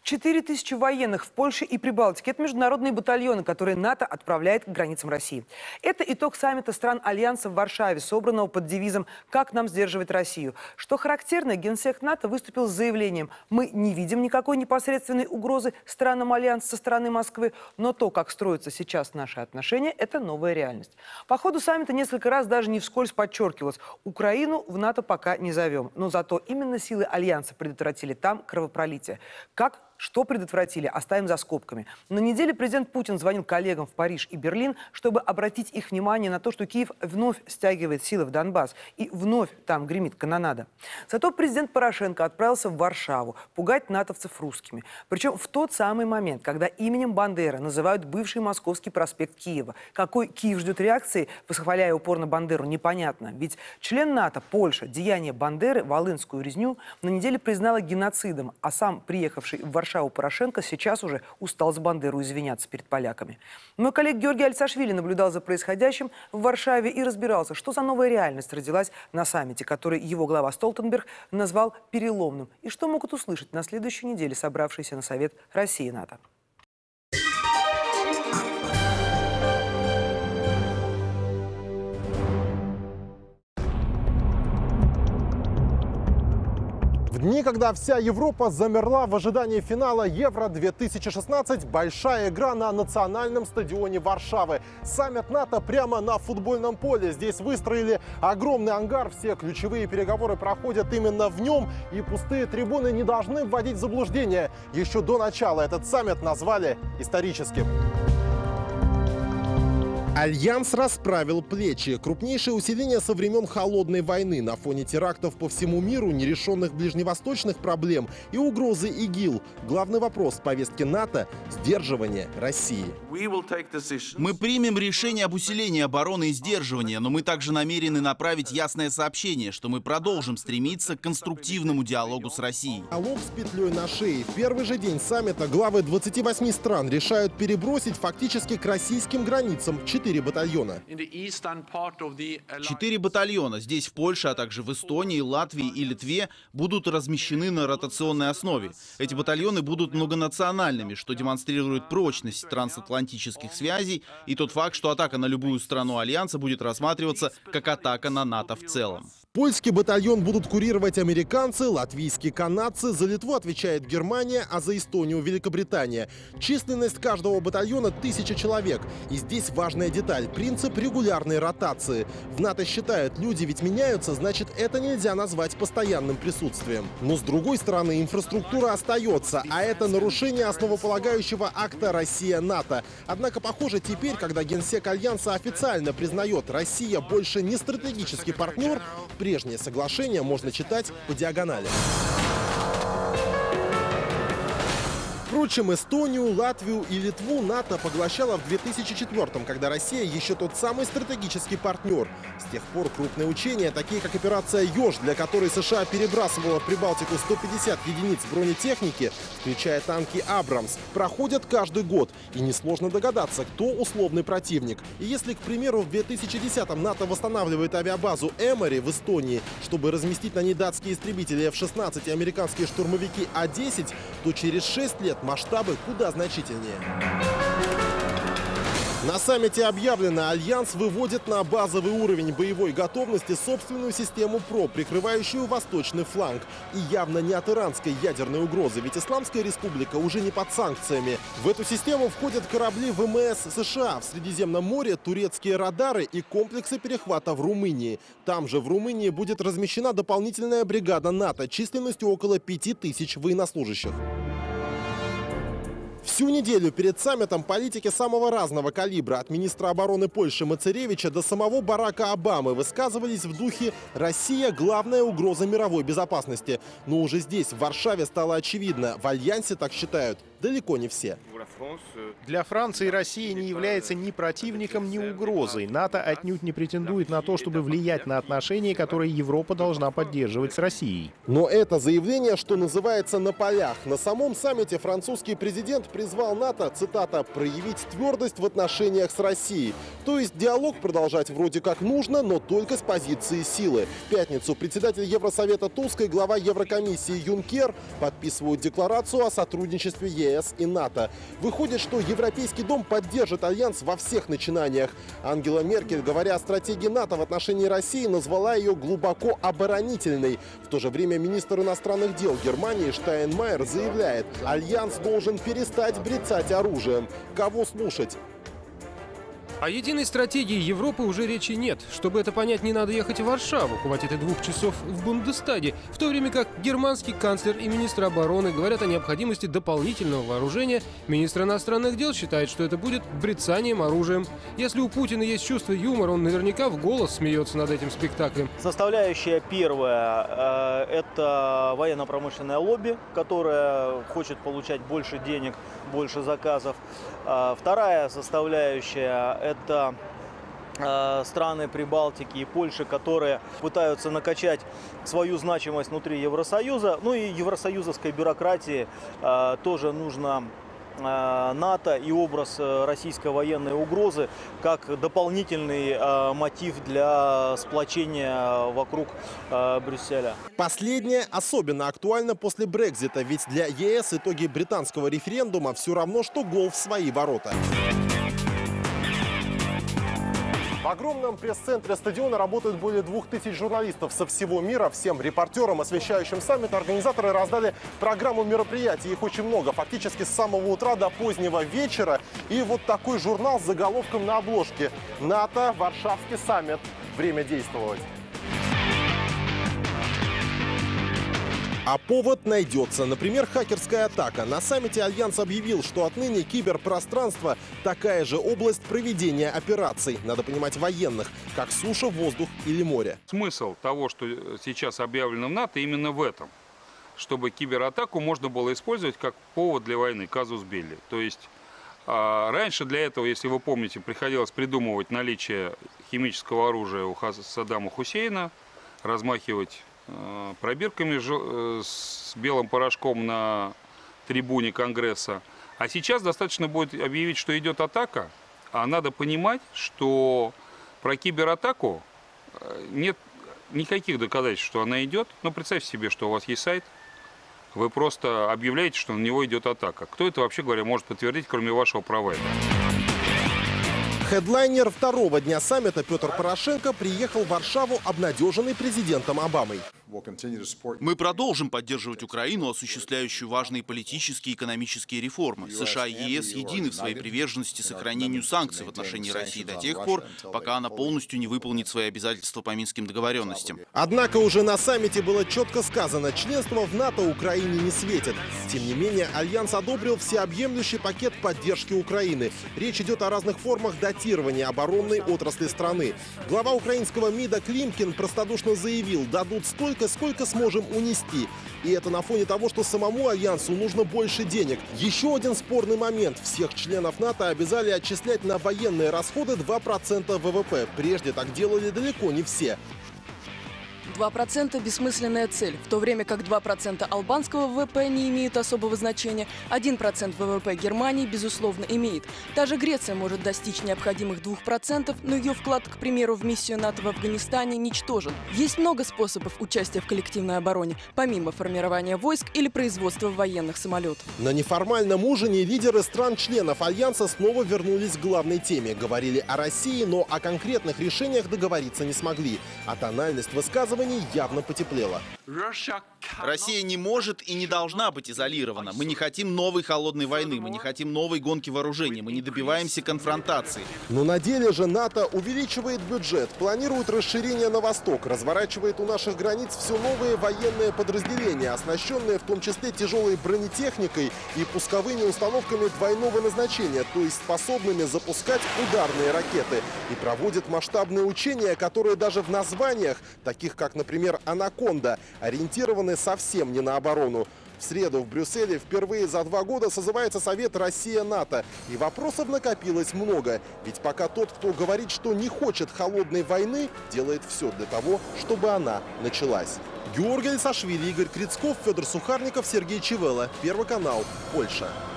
4000 военных в Польше и Прибалтике – это международные батальоны, которые НАТО отправляет к границам России. Это итог саммита стран Альянса в Варшаве, собранного под девизом «Как нам сдерживать Россию?». Что характерно, генсек НАТО выступил с заявлением: «Мы не видим никакой непосредственной угрозы странам Альянса со стороны Москвы, но то, как строятся сейчас наши отношения, это новая реальность». По ходу саммита несколько раз даже не вскользь подчеркивалось: Украину в НАТО пока не зовем, но зато именно силы Альянса предотвратили там кровопролитие. Что предотвратили, оставим за скобками. На неделе президент Путин звонил коллегам в Париж и Берлин, чтобы обратить их внимание на то, что Киев вновь стягивает силы в Донбасс и вновь там гремит канонада. Зато президент Порошенко отправился в Варшаву пугать натовцев русскими. Причем в тот самый момент, когда именем Бандеры называют бывший Московский проспект Киева. Какой Киев ждет реакции, восхваляя упорно Бандеру, непонятно. Ведь член НАТО Польша деяние Бандеры, волынскую резню, на неделе признала геноцидом, а сам приехавший в Варшаву Порошенко сейчас уже устал за Бандеру извиняться перед поляками. Мой коллега Георгий Альцашвили наблюдал за происходящим в Варшаве и разбирался, что за новая реальность родилась на саммите, который его глава Столтенберг назвал переломным, и что могут услышать на следующей неделе собравшиеся на Совет России и НАТО. В дни, когда вся Европа замерла в ожидании финала Евро-2016, большая игра на национальном стадионе Варшавы. Саммит НАТО прямо на футбольном поле. Здесь выстроили огромный ангар, все ключевые переговоры проходят именно в нем, и пустые трибуны не должны вводить в заблуждение. Еще до начала этот саммит назвали историческим. Альянс расправил плечи. Крупнейшее усиление со времен Холодной войны на фоне терактов по всему миру, нерешенных ближневосточных проблем и угрозы ИГИЛ. Главный вопрос в повестке НАТО – сдерживание России. Мы примем решение об усилении обороны и сдерживания, но мы также намерены направить ясное сообщение, что мы продолжим стремиться к конструктивному диалогу с Россией. Диалог с петлей на шее. В первый же день саммита главы 28 стран решают перебросить фактически к российским границам 4 батальона. 4 батальона здесь, в Польше, а также в Эстонии, Латвии и Литве будут размещены на ротационной основе. Эти батальоны будут многонациональными, что демонстрирует прочность трансатлантических связей и тот факт, что атака на любую страну Альянса будет рассматриваться как атака на НАТО в целом. Польский батальон будут курировать американцы, латвийские канадцы, за Литву отвечает Германия, а за Эстонию Великобритания. Численность каждого батальона 1000 человек. И здесь важная деталь – принцип регулярной ротации. В НАТО считают, люди ведь меняются, значит, это нельзя назвать постоянным присутствием. Но с другой стороны, инфраструктура остается, а это нарушение основополагающего акта Россия-НАТО. Однако, похоже, теперь, когда генсек Альянса официально признает, Россия больше не стратегический партнер, прежнее соглашение можно читать по диагонали. Впрочем, Эстонию, Латвию и Литву НАТО поглощало в 2004-м, когда Россия еще тот самый стратегический партнер. С тех пор крупные учения, такие как операция «Ёж», для которой США перебрасывала в Прибалтику 150 единиц бронетехники, включая танки «Абрамс», проходят каждый год. И несложно догадаться, кто условный противник. И если, к примеру, в 2010-м НАТО восстанавливает авиабазу Эмори в Эстонии, чтобы разместить на ней датские истребители F-16 и американские штурмовики А-10, то через 6 лет масштабы куда значительнее. На саммите объявлено, Альянс выводит на базовый уровень боевой готовности собственную систему ПРО, прикрывающую восточный фланг. И явно не от иранской ядерной угрозы, ведь Исламская республика уже не под санкциями. В эту систему входят корабли ВМС США, в Средиземном море турецкие радары и комплексы перехвата в Румынии. Там же в Румынии будет размещена дополнительная бригада НАТО численностью около 5000 военнослужащих. Всю неделю перед саммитом политики самого разного калибра, от министра обороны Польши Мацеревича до самого Барака Обамы, высказывались в духе «Россия – главная угроза мировой безопасности». Но уже здесь, в Варшаве, стало очевидно – в Альянсе так считают далеко не все. Для Франции Россия не является ни противником, ни угрозой. НАТО отнюдь не претендует на то, чтобы влиять на отношения, которые Европа должна поддерживать с Россией. Но это заявление, что называется, на полях. На самом саммите французский президент призвал НАТО, цитата, «проявить твердость в отношениях с Россией». То есть диалог продолжать вроде как нужно, но только с позиции силы. В пятницу председатель Евросовета Туск и глава Еврокомиссии Юнкер подписывают декларацию о сотрудничестве ЕС и НАТО. Выходит, что Европейский дом поддержит альянс во всех начинаниях. Ангела Меркель, говоря о стратегии НАТО в отношении России, назвала ее глубоко оборонительной. В то же время министр иностранных дел Германии Штайнмайер заявляет, альянс должен перестать брецать оружием. Кого слушать? О единой стратегии Европы уже речи нет. Чтобы это понять, не надо ехать в Варшаву, хватит и 2 часов в Бундестаге. В то время как германский канцлер и министр обороны говорят о необходимости дополнительного вооружения, министр иностранных дел считает, что это будет брецанием оружием. Если у Путина есть чувство юмора, он наверняка в голос смеется над этим спектаклем. Составляющая первая – это военно-промышленное лобби, которое хочет получать больше денег, больше заказов. Вторая составляющая – это страны Прибалтики и Польши, которые пытаются накачать свою значимость внутри Евросоюза. Ну и евросоюзовской бюрократии тоже нужно НАТО и образ российской военной угрозы как дополнительный мотив для сплочения вокруг Брюсселя. Последнее особенно актуально после Брексита, ведь для ЕС итоги британского референдума все равно, что гол в свои ворота. В огромном пресс-центре стадиона работают более 2000 журналистов со всего мира. Всем репортерам, освещающим саммит, организаторы раздали программу мероприятий. Их очень много, фактически с самого утра до позднего вечера. И вот такой журнал с заголовком на обложке: «НАТО, Варшавский саммит. Время действовать». А повод найдется. Например, хакерская атака. На саммите Альянс объявил, что отныне киберпространство – такая же область проведения операций. Надо понимать, военных, как суша, воздух или море. Смысл того, что сейчас объявлено в НАТО, именно в этом. Чтобы кибератаку можно было использовать как повод для войны, казус белли. То есть раньше для этого, если вы помните, приходилось придумывать наличие химического оружия у Саддама Хусейна, размахивать пробирками с белым порошком на трибуне Конгресса. А сейчас достаточно будет объявить, что идет атака, а надо понимать, что про кибератаку нет никаких доказательств, что она идет. Но представьте себе, что у вас есть сайт, вы просто объявляете, что на него идет атака. Кто это, вообще говоря, может подтвердить, кроме вашего провайдера? Хедлайнер второго дня саммита Петр Порошенко приехал в Варшаву, обнадеженный президентом Обамой. Мы продолжим поддерживать Украину, осуществляющую важные политические и экономические реформы. США и ЕС едины в своей приверженности сохранению санкций в отношении России до тех пор, пока она полностью не выполнит свои обязательства по Минским договоренностям. Однако уже на саммите было четко сказано, членство в НАТО Украине не светит. Тем не менее, Альянс одобрил всеобъемлющий пакет поддержки Украины. Речь идет о разных формах датирования оборонной отрасли страны. Глава украинского МИДа Климкин простодушно заявил, дадут столько, сколько сможем унести. И это на фоне того, что самому Альянсу нужно больше денег. Еще один спорный момент. Всех членов НАТО обязали отчислять на военные расходы 2% ВВП. Прежде так делали далеко не все. 2% – бессмысленная цель, в то время как 2% албанского ВВП не имеют особого значения, 1% ВВП Германии, безусловно, имеет. Даже Греция может достичь необходимых 2%, но ее вклад, к примеру, в миссию НАТО в Афганистане ничтожен. Есть много способов участия в коллективной обороне, помимо формирования войск или производства военных самолетов. На неформальном ужине лидеры стран-членов Альянса снова вернулись к главной теме. Говорили о России, но о конкретных решениях договориться не смогли. А тональность высказываний явно потеплела. Россия не может и не должна быть изолирована. Мы не хотим новой холодной войны, мы не хотим новой гонки вооружений, мы не добиваемся конфронтации. Но на деле же НАТО увеличивает бюджет, планирует расширение на восток, разворачивает у наших границ все новые военные подразделения, оснащенные в том числе тяжелой бронетехникой и пусковыми установками двойного назначения, то есть способными запускать ударные ракеты. И проводит масштабные учения, которые даже в названиях, таких как, например, «Анаконда», ориентированы совсем не на оборону. В среду в Брюсселе впервые за 2 года созывается Совет Россия-НАТО. И вопросов накопилось много. Ведь пока тот, кто говорит, что не хочет холодной войны, делает все для того, чтобы она началась. Георгий Сашвили, Игорь Крицков, Федор Сухарников, Сергей Чивелла. Первый канал. Польша.